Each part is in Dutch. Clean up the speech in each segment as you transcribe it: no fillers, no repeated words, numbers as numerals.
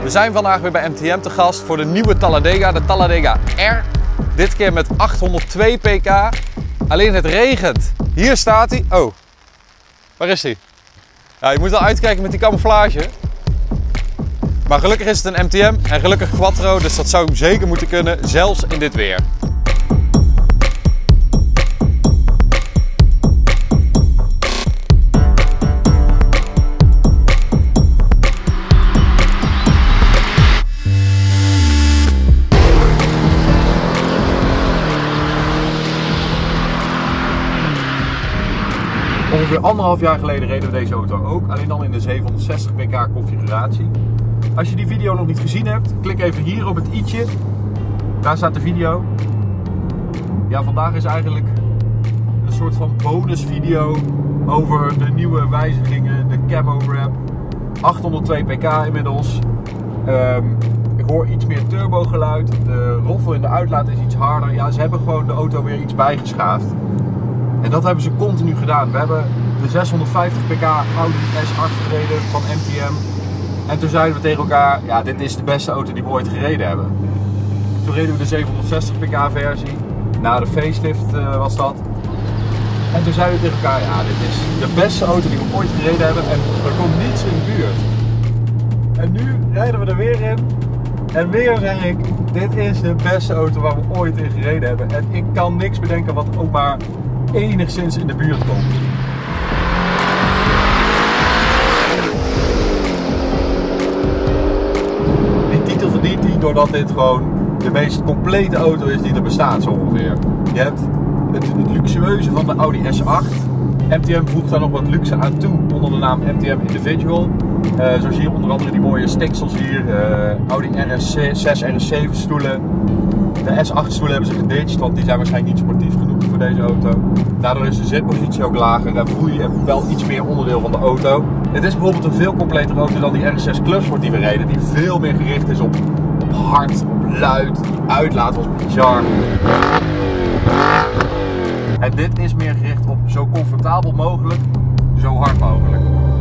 We zijn vandaag weer bij MTM te gast voor de nieuwe Talladega, de Talladega R. Dit keer met 802 pk. Alleen het regent. Hier staat hij. Oh, waar is hij? Ja, je moet wel uitkijken met die camouflage. Maar gelukkig is het een MTM en gelukkig quattro, dus dat zou zeker moeten kunnen, zelfs in dit weer. Ongeveer 1,5 jaar geleden reden we deze auto ook, alleen dan in de 760 pk configuratie. Als je die video nog niet gezien hebt, klik even hier op het i'tje. Daar staat de video. Ja, vandaag is eigenlijk een soort van bonusvideo over de nieuwe wijzigingen, de camo wrap. 802 pk inmiddels. Ik hoor iets meer turbo geluid. De roffel in de uitlaat is iets harder. Ja, ze hebben gewoon de auto weer iets bijgeschaafd. En dat hebben ze continu gedaan. We hebben de 650 pk Audi S8 gereden van MTM. En toen zeiden we tegen elkaar, ja, dit is de beste auto die we ooit gereden hebben. Toen reden we de 760 pk versie. Na de facelift was dat. En toen zeiden we tegen elkaar, ja, dit is de beste auto die we ooit gereden hebben. En er komt niets in de buurt. En nu rijden we er weer in. En weer zeg ik, dit is de beste auto waar we ooit in gereden hebben. En ik kan niks bedenken wat ook maar enigszins in de buurt komt. Die titel verdient hij doordat dit gewoon de meest complete auto is die er bestaat zo ongeveer. Je hebt het luxueuze van de Audi S8. MTM voegt daar nog wat luxe aan toe onder de naam MTM Individual. Zo zie je onder andere die mooie stiksels hier. Audi RS6, RS7 stoelen. De S8 stoelen hebben ze geditcht, want die zijn waarschijnlijk niet sportief genoeg voor deze auto. Daardoor is de zitpositie ook lager en voel je wel iets meer onderdeel van de auto. Het is bijvoorbeeld een veel completere auto dan die RS6 Clubsport die we reden, die veel meer gericht is op hard, op luid. Die uitlaat was bizar. En dit is meer gericht op zo comfortabel mogelijk, zo hard mogelijk.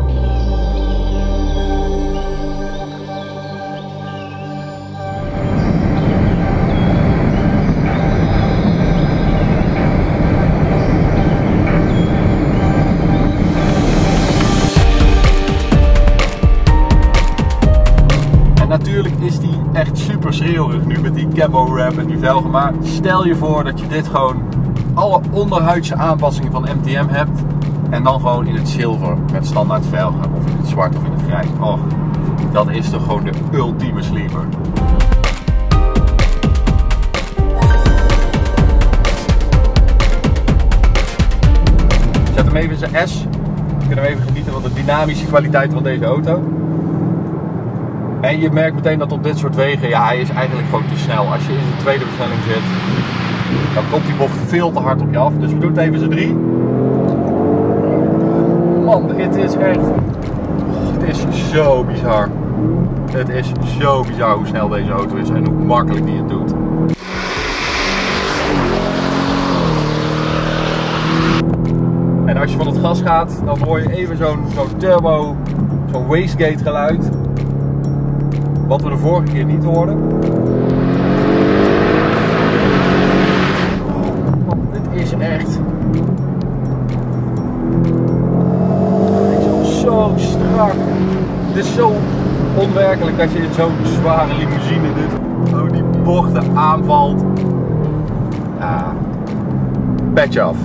Natuurlijk is die echt super schreeuwerig nu met die camo wrap en die velgen, maar stel je voor dat je dit gewoon alle onderhuidse aanpassingen van MTM hebt en dan gewoon in het zilver met standaard velgen of in het zwart of in het grijs. Och, dat is toch gewoon de ultieme sleeper. Zet hem even in zijn S, dan kunnen we even genieten van de dynamische kwaliteit van deze auto. En je merkt meteen dat op dit soort wegen, ja, hij is eigenlijk gewoon te snel. Als je in de tweede versnelling zit, dan komt die bocht veel te hard op je af. Dus we doen het even z'n 3. Man, het is echt... Het is zo bizar. Het is zo bizar hoe snel deze auto is en hoe makkelijk die het doet. En als je van het gas gaat, dan hoor je even zo'n turbo, zo'n wastegate geluid. Wat we de vorige keer niet hoorden. Oh, dit is echt... Het is zo strak. Het is zo onwerkelijk dat je in zo'n zware limousine dit, die bochten aanvalt. Ja, petje af.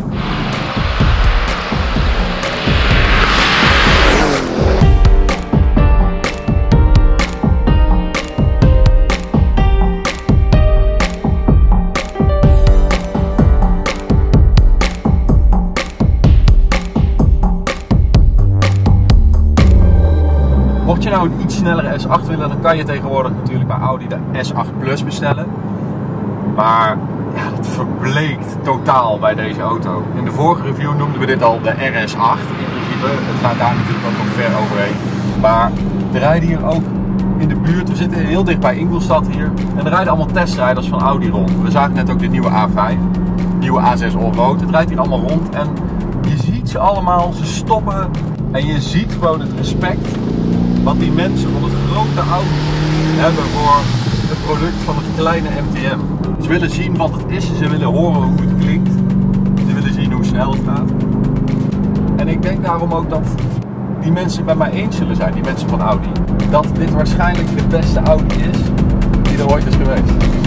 Mocht je nou een iets snellere S8 willen, dan kan je tegenwoordig natuurlijk bij Audi de S8 Plus bestellen. Maar ja, dat verbleekt totaal bij deze auto. In de vorige review noemden we dit al de RS8 in principe. Het gaat daar natuurlijk ook nog ver overheen. Maar er rijden hier ook in de buurt, we zitten heel dicht bij Ingolstadt hier. En er rijden allemaal testrijders van Audi rond. We zagen net ook de nieuwe A5, nieuwe A6 Allroad. Het rijdt hier allemaal rond en je ziet ze allemaal, ze stoppen. En je ziet gewoon het respect wat die mensen van het grote Audi hebben voor het product van het kleine MTM. Ze willen zien wat het is, ze willen horen hoe het klinkt, ze willen zien hoe snel het gaat. En ik denk daarom ook dat die mensen het met mij eens zullen zijn, die mensen van Audi, dat dit waarschijnlijk de beste Audi is die er ooit is geweest.